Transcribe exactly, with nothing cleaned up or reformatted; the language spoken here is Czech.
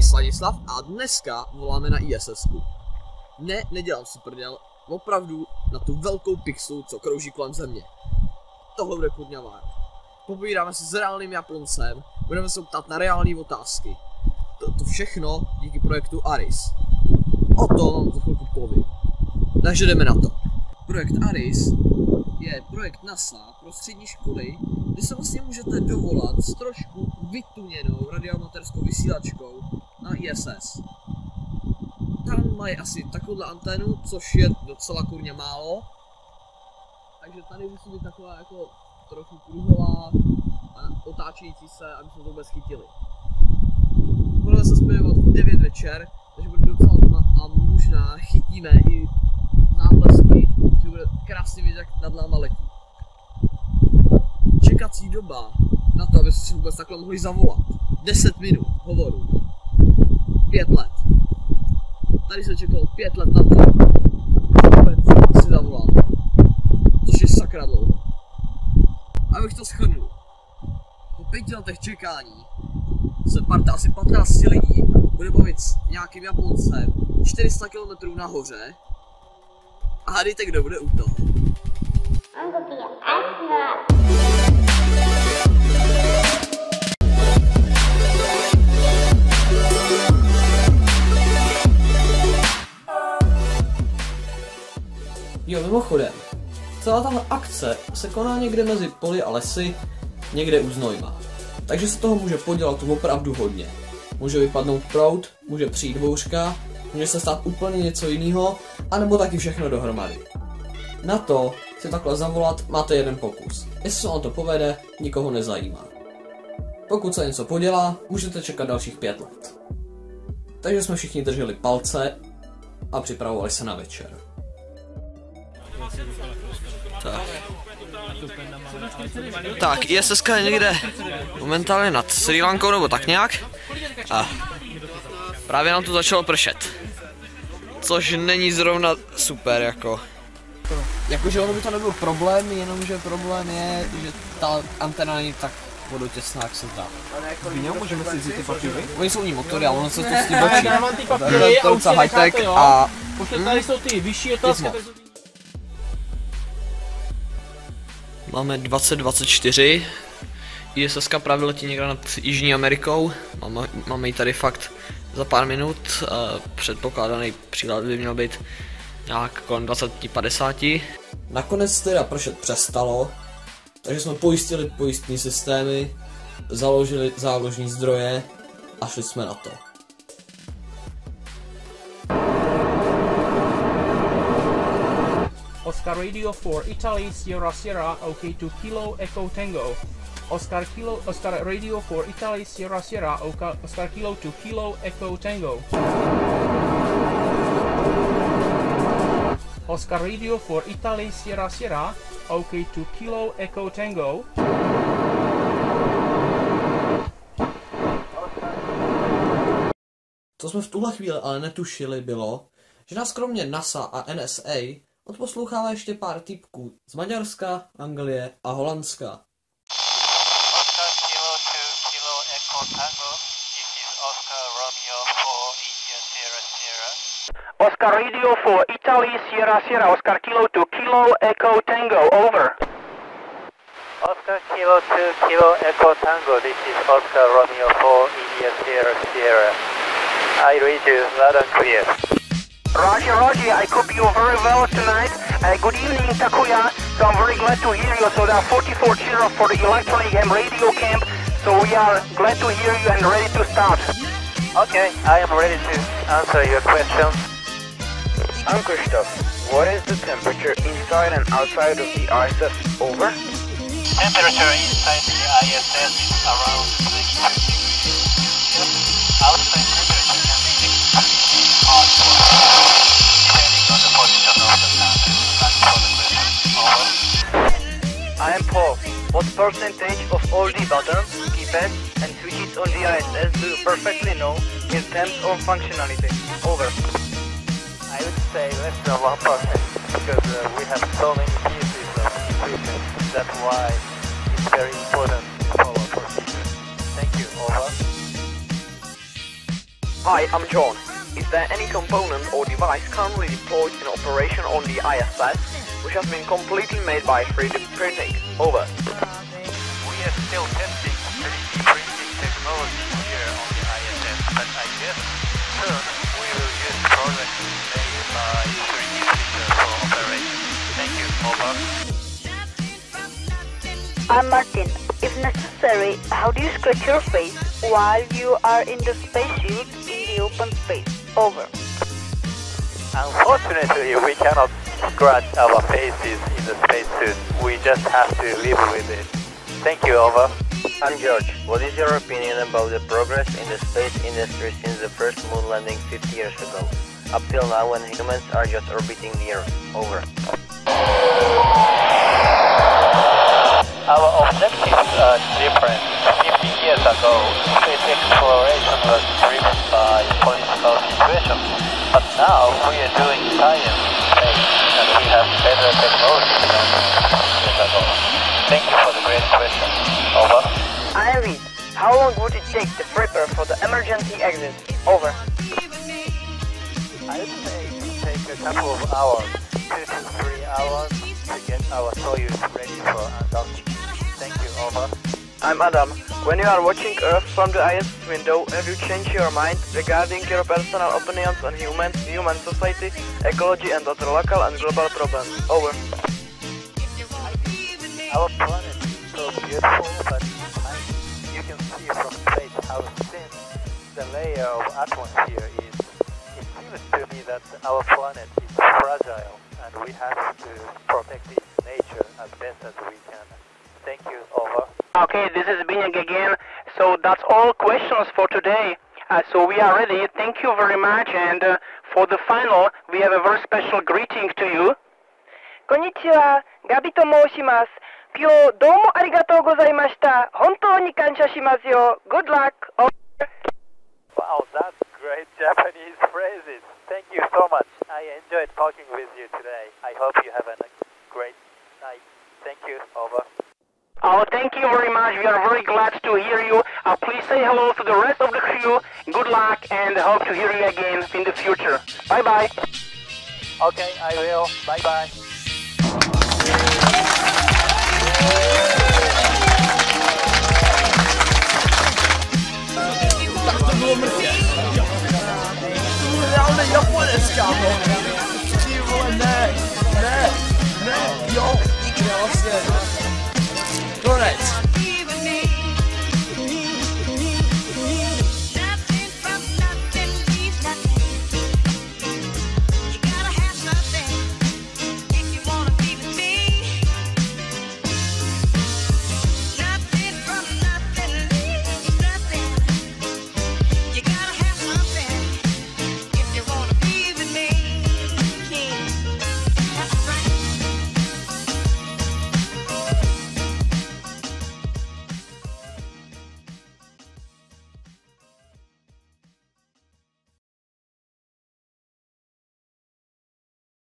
Sladislav a dneska voláme na I S S ku. Ne, nedělám si prdel, opravdu na tu velkou pixelu, co krouží kolem země. Tohle bude kurňavá. Popovídáme si s reálným Japoncem, budeme se ptát na reální otázky. To, to všechno díky projektu ARIS. O tom vám za chvilku povím. Takže jdeme na to. Projekt ARIS je projekt NASA pro střední školy, kde se vlastně můžete dovolat s trošku vytuněnou radioamatérskou vysílačkou na I S S. Tam mají asi takovouhle anténu, což je docela kurně málo. Takže tady musí být taková jako trochu kruhová a otáčející se, aby jsme to vůbec chytili. Budeme se zpěvat v devět večer, takže bude docela tma a možná chytíme i záblesky, že bude krásně vidět, jak nad náma letí. Čekací doba na to, aby si vůbec takhle mohli zavolat. deset minut hovoru. pět let. Tady se čekalo pět let na to, že vůbec si zavolám. Což je sakra dlouho. Abych to shrnul. Po pěti letech čekání se parta asi patnácti lidí bude bavit s nějakým Japoncem čtyři sta kilometrů nahoře. A hádejte, kdo bude u toho. Jo, mimochodem, celá tahle akce se koná někde mezi poli a lesy, někde u Znojma. Takže se toho může podělat opravdu hodně. Může vypadnout proud, může přijít bouřka, může se stát úplně něco jiného, anebo taky všechno dohromady. Na to si takhle zavolat máte jeden pokus. Jestli se vám to povede, nikoho nezajímá. Pokud se něco podělá, můžete čekat dalších pět let. Takže jsme všichni drželi palce a připravovali se na večer. Tak. Tak, I S S ka je někde momentálně nad Srí Lankou nebo tak nějak. A právě nám tu začalo pršet. Což není zrovna super jako. Jakože ono by to nebyl problém, jenomže problém je, že ta antena není tak vodotěsná, jak se zdá. Můžeme si vzít ty papíry? Oni jsou u ní motory, ale ono se to s tím točí. To je docela high-tech a... Protože tady jsou ty vyšší otázky. Máme dvacet dvacet čtyři, I S S ka právě letí někde nad Jižní Amerikou, máme, máme ji tady fakt za pár minut, uh, předpokládaný přílet by měl být nějak kolem dvacet padesát. Nakonec teda pršet přestalo, takže jsme pojistili pojistní systémy, založili záložní zdroje a šli jsme na to. Oscar Radio for Italy Sierra Sierra OK to Kilo Echo Tango. Oscar Kilo Oscar Radio for Italy Sierra Sierra Oscar Kilo to Kilo Echo Tango. Oscar Radio for Italy Sierra Sierra OK to Kilo Echo Tango. Co jsme v tuhle chvíli ale netušili bylo, že nás kromě NASA a N S A odposlouchává ještě pár typků z Maďarska, Anglie a Holandska. Oscar Kilo to Kilo Echo Tango, this is Oscar Romeo for India Sierra Sierra. Oscar Radio for Italy Sierra Sierra, Oscar Kilo to Kilo Echo Tango, over. Oscar Kilo to Kilo Echo Tango, this is Oscar Romeo for India Sierra Sierra. I read you loud and clear. Roger, Roger, I copy you very well tonight. Uh, good evening, Takuya. So I'm very glad to hear you. So there are forty-four children for the electronic and radio camp. So we are glad to hear you and ready to start. Okay, I am ready to answer your questions. I'm Christoph. What is the temperature inside and outside of the I S S? Over. Temperature inside the I S S is around twenty-two degrees Celsius. Outside temperature can be extremely hot for depending on the position of the sun. Thanks for the question. Over. I am Paul. What percentage of all the buttons, keypads, and switches on the I S S do you perfectly know in terms of functionality? Over. I would say less than one percent because uh, we have so many pieces of equipment. That's why it's very important to follow procedure. Thank you. Over. Hi, I'm John. Is there any component or device currently deployed in operation on the I S S which has been completely made by three D printing? Over. We are still testing three D printing technology here on the I S S, but I guess soon we will use products made by three D printer for operation. Thank you, over. I'm Martin. If necessary, how do you scratch your face while you are in the spacesuit in the open space? Over. Unfortunately, we cannot scratch our faces in the spacesuit. We just have to live with it. Thank you, over. I'm George. What is your opinion about the progress in the space industry since the first moon landing fifty years ago? Up till now when humans are just orbiting the Earth. Over. Our objectives are different. fifty years ago, space exploration was driven by political situations. But now we are doing science in space and we have better technology than fifty years ago. Thank you for the great question. Over. Ivy, how long would it take to prepare for the emergency exit? Over. I would say it will take a couple of hours, two to three hours, to get our Soyuz ready for undocking. Thank you, over. I'm Adam. When you are watching Earth from the I S S window, have you changed your mind regarding your personal opinions on humans, human society, ecology and other local and global problems? Over. Our planet is so beautiful, but you can see from space how thin the layer of atmosphere is. It seems to me that our planet is fragile and we have to protect its nature as best as we can. Thank you, over. Okay, this is Binyag again. So that's all questions for today. Uh, so we are ready. Thank you very much. And uh, for the final, we have a very special greeting to you. Konnichiwa, Gabi to moushimasu. 今日どうもありがとうございました。本当に感謝しますよ。Good luck. Over. Wow, that's great Japanese phrases. Thank you so much. I enjoyed talking with you today. I hope you have a great night. Thank you, over. Oh, thank you very much. We are very glad to hear you. Uh, please say hello to the rest of the crew. Good luck and hope to hear you again in the future. Bye-bye. Okay, I will. Bye-bye. Tak to bylo mrtě. To byl reálný Japonec, kámo. Ty vole, ne, ne, ne, jo, díky, vlastně. Konec.